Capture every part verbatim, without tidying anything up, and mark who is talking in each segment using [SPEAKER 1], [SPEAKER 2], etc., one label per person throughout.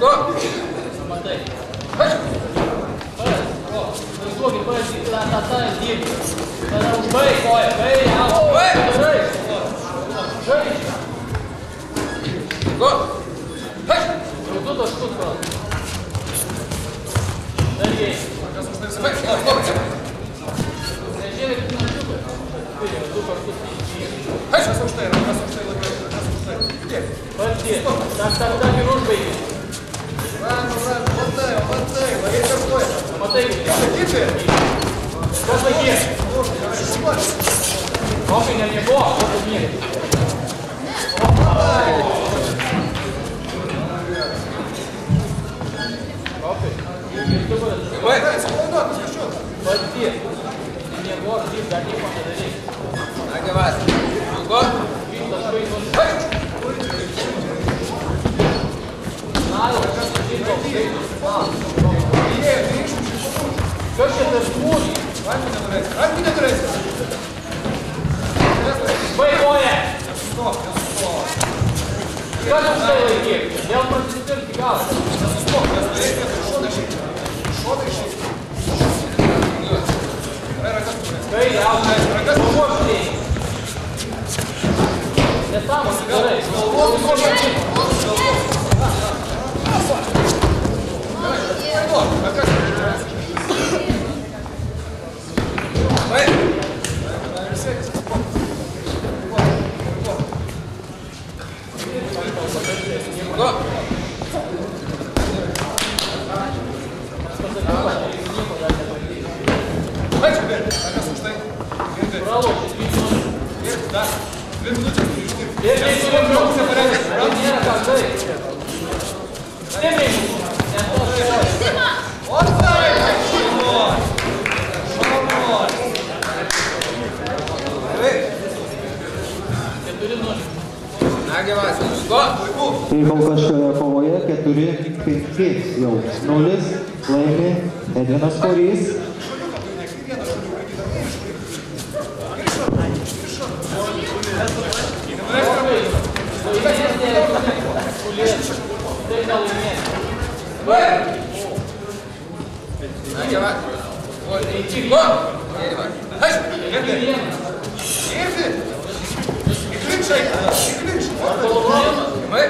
[SPEAKER 1] Matai. Užduokit, pavyzdžiui, tą tą tą dirbį. Tada užbaig koją, baig, auto. Baig! Baig! Baig! Jau du taškus gal. Dar jei. Nežiūrėk, kaip mažiukai. Du kartus neįžymi.
[SPEAKER 2] Kas aukštai, kas aukštai labiau, kas aukštai. Dėk.
[SPEAKER 1] Pati. Tak, tak, tak ir užbaigi.
[SPEAKER 2] Rano, rano, matai, matai, varai kartuoja.
[SPEAKER 1] Matai,
[SPEAKER 2] Sakyti.
[SPEAKER 1] kas laikys? Kopai nemiego, kopai miegi. Kopai.
[SPEAKER 2] Vai, atsipalaiduotas, kažkur.
[SPEAKER 1] Pati. Nemiego, taip, dar nieko nedaryk.
[SPEAKER 2] Nagi vas. Nugo.
[SPEAKER 1] Vytas vaizdas. Nalo, kas sužino, kaip
[SPEAKER 2] Jie, grįžtų.
[SPEAKER 1] kas čia tas smūgis?
[SPEAKER 2] Rankį neturėsi, rankį neturėsi.
[SPEAKER 1] Baigoja!
[SPEAKER 2] Nesustok, nesustok.
[SPEAKER 1] Kas už tai laikyk? Vėl pasispirti gal.
[SPEAKER 2] Nesustok, nes reikia šoną išeiti. Šoną išeiti. Gerai, rankas turėsi.
[SPEAKER 1] Kai jaunas,
[SPEAKER 2] Rankas
[SPEAKER 1] pamoščiai. Nesąmonė, gerai.
[SPEAKER 2] Galvos, galvos. Rankas. Vai. Go. Vai, Čubėlė, rankas už tai.
[SPEAKER 1] Pralošė, dvi minutės.
[SPEAKER 2] Ir dar. Dvi minutės turi ištirti.
[SPEAKER 1] Ir nėra ką tai. Stipriai. Nes tos kelios.
[SPEAKER 2] Otsai! Šalmon! Šalmon! Gerai.
[SPEAKER 1] Keturi nulis.
[SPEAKER 2] Nagi vas, go!
[SPEAKER 3] Tai kol kas šioje kovoje keturi penki jau nulis laimi Edvinas Korys.
[SPEAKER 1] Tai nelaimės.
[SPEAKER 2] Nagi vas. O, neįčyk, go! Gerai vas. Aš! Gerai! Irti! Įklinčai! Įklinčai! Gerai!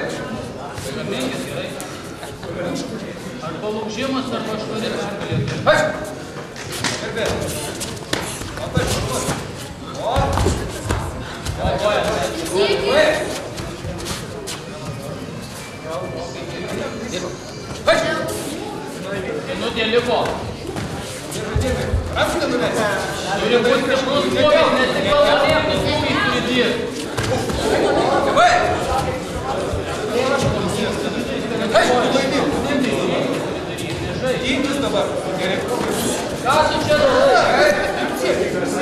[SPEAKER 1] Arba laužimas, arba aštuoni pergalėti.
[SPEAKER 2] Aš! Gerai! Matai, šarvuos. O!
[SPEAKER 1] Galvoja.
[SPEAKER 2] Gerai! Aš!
[SPEAKER 1] Minutė liko.
[SPEAKER 2] Rankų nenuleisi.
[SPEAKER 1] Turi būti kažkoks smūgis, nes tik galvonėtų smūgis turi dirbti.
[SPEAKER 2] Gerai! Aš! Laimėjau! Imtis dabar. Gerai.
[SPEAKER 1] Ką tu čia darai?
[SPEAKER 2] Imtis.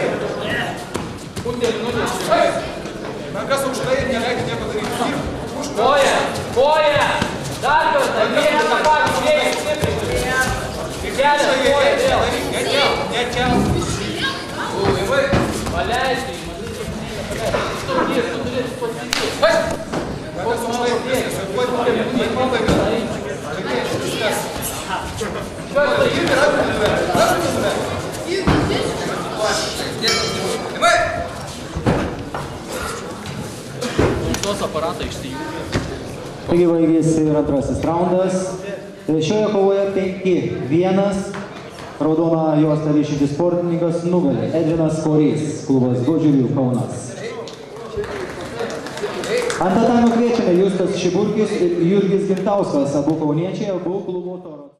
[SPEAKER 1] Pusė minutės.
[SPEAKER 2] Rankas aukštai ir neleidai nieko daryti.
[SPEAKER 1] Koja, koja. Dar kartą, vieną tą patį vėjį, stipriai. Kelias koja vėl.
[SPEAKER 2] Nekel, nekel. Laimai.
[SPEAKER 1] Paleisti, matai, tu turėsi pasakyti.
[SPEAKER 2] Aš! Rankas aukštai ir viskas. Tuoj pabaiga. Laimėjai, viskas.
[SPEAKER 1] Kas tai?
[SPEAKER 2] Irgi rankų nenuleisi. Rankų nenuleisi. Laimai.
[SPEAKER 1] Tos aparatai išsijungia.
[SPEAKER 3] Taigi baigėsi ir antrasis raundas. Šioje kovoje penki vienas. Raudona juosta ryšintis sportininkas nugalė Edvinas Korys, klubas Godžiurių Kaunas. Ant tatamio kviečiame Justas Šiburkis ir Jurgis Gintauskas, abu kauniečiai, abu klubo toros.